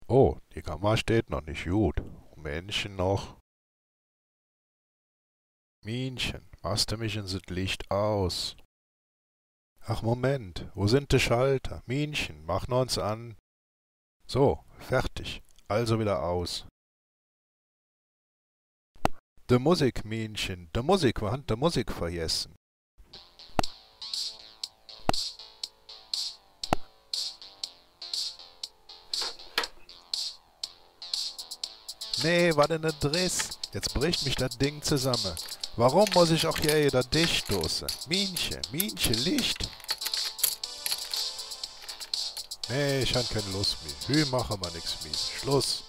Oh, die Kamera steht noch nicht gut. Männchen noch. Minchen, machst du mich in das Licht aus? Ach Moment, wo sind die Schalter? Minchen, mach noch uns an. So, fertig. Also wieder aus. De Musik, Minchen, de Musik, wir haben de Musik vergessen. Nee, war denn ne Driss? Jetzt bricht mich das Ding zusammen. Warum muss ich auch hier jeder dicht stoßen? Minchen, Minchen, Licht. Nee, ich hab keine Lust mehr. Hü, machen wir nix mehr. Schluss.